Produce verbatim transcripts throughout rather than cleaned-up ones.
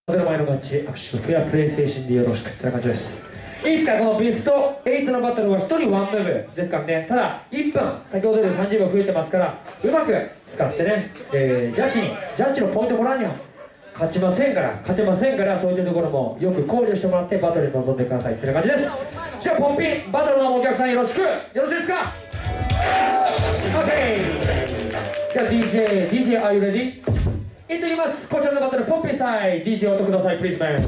目の前のマッチ握手フェアプレイ精神でよろしくってな感じです。いいですか、このベストエイトのバトルはひとりワンムーブですからね。ただいっぷん、先ほどよりさんじゅうびょう増えてますから、うまく使ってね、えー、ジャッジにジャッジのポイントもらうには勝ちませんから勝てませんから、そういったところもよく考慮してもらってバトルに臨んでくださいってな感じです。じゃあポンピンバトルのお客さんよろしくよろしいですか。 OK、 じゃあ ディージェー ディージェー are you ready？ いってきます。こちらのバトルポンピンさい ディージェー 音くださいプリーズマン。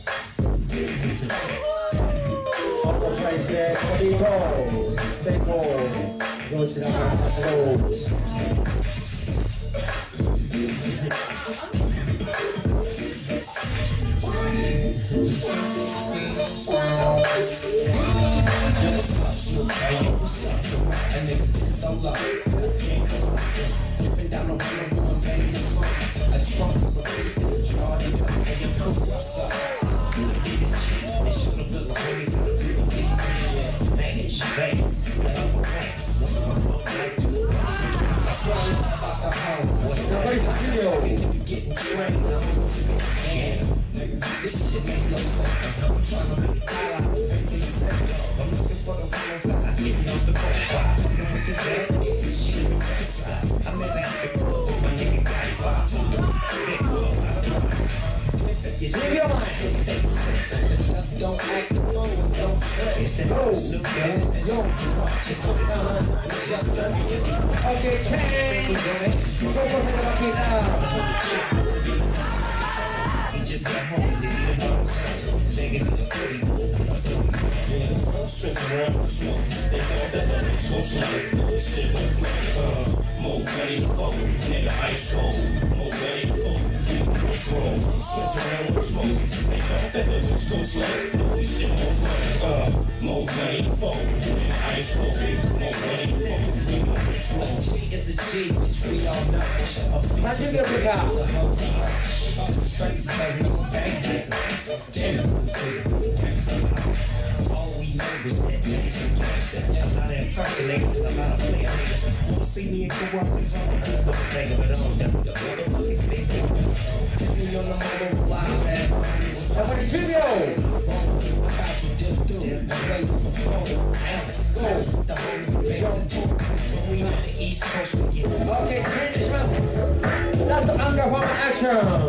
どちらから走ろう。That's the anger one action.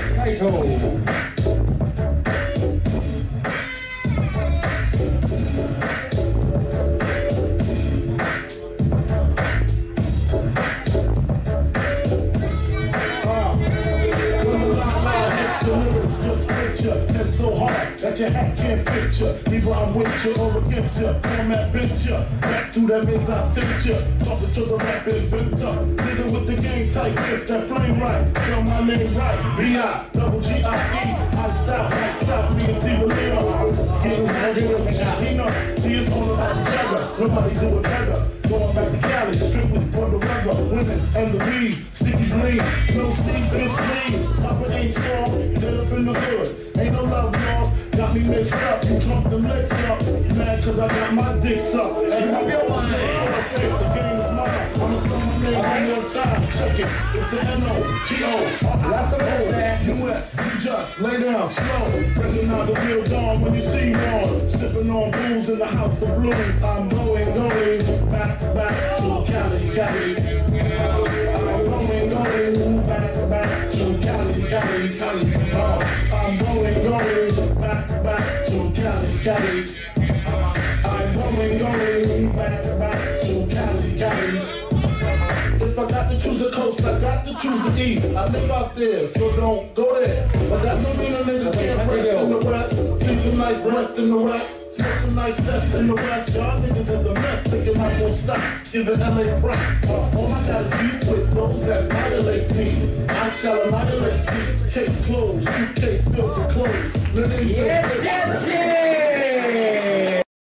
Title. So hard that your hat can't fit you. Either I'm with you or against you. Format bitch you. Back through that means I stitch you. Talking to the rap inventor. Nigga with the game tight grip. That flame right. Spell my name right. B I double G I E. I stop, I stop. Me and T the leader. Getting ready with Tina. She is all about the sugar. Nobody do it better. Going back to Cali, strictly for the weather. Women and the weed. Sticky green. No steam, bitch clean. Papa ain't strong. Dead up in the hood. Ain't no love lost, got me mixed up, you drunk the mix up. You mad cause I got my dick sucked. And I feel like the game is mine. I'ma throw my name on your time. Check it, it's the N O T O U S. You just lay down slow. Bringing out the real dawn when you see one. Sipping on booze in the house of blues. I'm going, going back, back to Cali, Cali. I'm going, going back, back to Cali, Cali, Cali. Uh, I'm going, going back, back to Cali, Cali. I'm going, going back, back to Cali, Cali. If I got to choose the coast, I got to choose the east. I live out there, so don't go there. But that don't mean a nigga can't rest in the west. Keep some nice rest in the west. Smoke some nice steps in the west. Y'all niggas is a mess, thinking I won't stop. Give it L A breath. Uh, all I got is beef with those that violate me. I shall annihilate you. Case closed, suitcase filled with